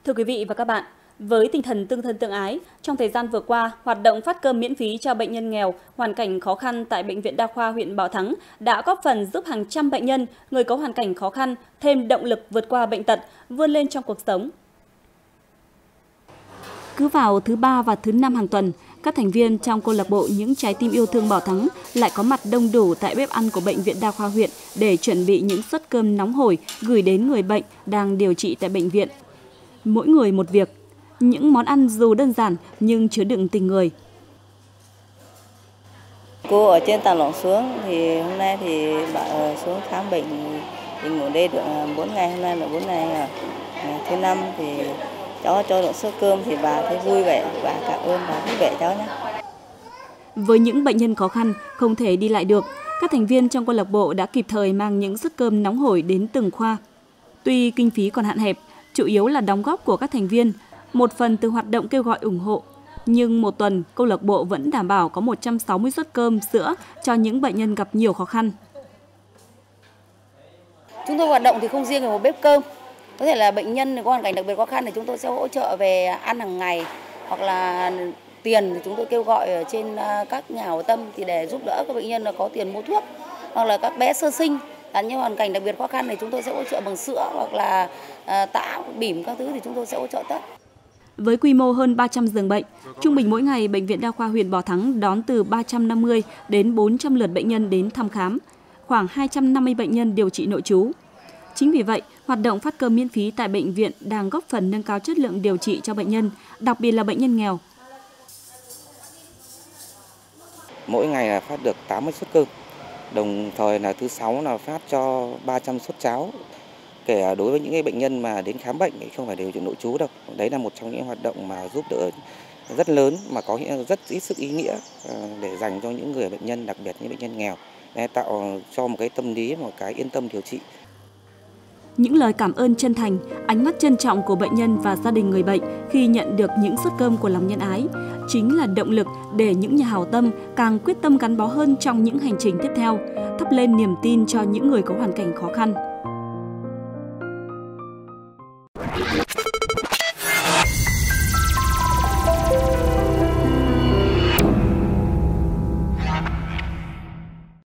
Thưa quý vị và các bạn, với tinh thần tương thân tương ái, trong thời gian vừa qua, hoạt động phát cơm miễn phí cho bệnh nhân nghèo, hoàn cảnh khó khăn tại Bệnh viện Đa khoa huyện Bảo Thắng đã góp phần giúp hàng trăm bệnh nhân, người có hoàn cảnh khó khăn thêm động lực vượt qua bệnh tật, vươn lên trong cuộc sống. Cứ vào thứ Ba và thứ Năm hàng tuần, các thành viên trong câu lạc bộ Những Trái Tim Yêu Thương Bảo Thắng lại có mặt đông đủ tại bếp ăn của Bệnh viện Đa khoa huyện để chuẩn bị những suất cơm nóng hổi gửi đến người bệnh đang điều trị tại bệnh viện. Mỗi người một việc, những món ăn dù đơn giản nhưng chứa đựng tình người. Cô ở trên Tà Lỏng xuống thì hôm nay thì bà xuống khám bệnh thì ngủ đây được 4 ngày, hôm nay là 4 ngày. Thứ Năm thì cháu cho được suất cơm thì bà thấy vui vẻ, bà cảm ơn bà vui vẻ cháu nhé. Với những bệnh nhân khó khăn không thể đi lại được, các thành viên trong câu lạc bộ đã kịp thời mang những suất cơm nóng hổi đến từng khoa. Tuy kinh phí còn hạn hẹp, chủ yếu là đóng góp của các thành viên, một phần từ hoạt động kêu gọi ủng hộ. Nhưng một tuần, câu lạc bộ vẫn đảm bảo có 160 suất cơm, sữa cho những bệnh nhân gặp nhiều khó khăn. Chúng tôi hoạt động thì không riêng về một bếp cơm. Có thể là bệnh nhân có hoàn cảnh đặc biệt khó khăn thì chúng tôi sẽ hỗ trợ về ăn hàng ngày, hoặc là tiền thì chúng tôi kêu gọi ở trên các nhà hảo tâm thì để giúp đỡ các bệnh nhân là có tiền mua thuốc, hoặc là các bé sơ sinh là những hoàn cảnh đặc biệt khó khăn thì chúng tôi sẽ hỗ trợ bằng sữa hoặc là tã, bỉm các thứ thì chúng tôi sẽ hỗ trợ tất. Với quy mô hơn 300 giường bệnh, trung bình mỗi ngày Bệnh viện Đa khoa huyện Bảo Thắng đón từ 350 đến 400 lượt bệnh nhân đến thăm khám, khoảng 250 bệnh nhân điều trị nội trú. Chính vì vậy, hoạt động phát cơm miễn phí tại bệnh viện đang góp phần nâng cao chất lượng điều trị cho bệnh nhân, đặc biệt là bệnh nhân nghèo. Mỗi ngày là phát được 80 suất cơm, đồng thời là thứ Sáu là phát cho 300 suất cháo. Kể đối với những bệnh nhân mà đến khám bệnh thì không phải điều trị nội trú đâu. Đấy là một trong những hoạt động mà giúp đỡ rất lớn mà có rất ít sức ý nghĩa để dành cho những người bệnh nhân, đặc biệt những bệnh nhân nghèo, để tạo cho một cái tâm lý, một cái yên tâm điều trị. Những lời cảm ơn chân thành, ánh mắt trân trọng của bệnh nhân và gia đình người bệnh khi nhận được những suất cơm của lòng nhân ái chính là động lực để những nhà hảo tâm càng quyết tâm gắn bó hơn trong những hành trình tiếp theo, thắp lên niềm tin cho những người có hoàn cảnh khó khăn.